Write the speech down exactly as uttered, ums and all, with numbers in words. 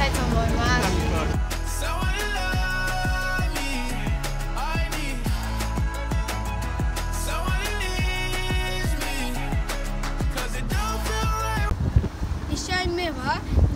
いと思います。 いっ試合目は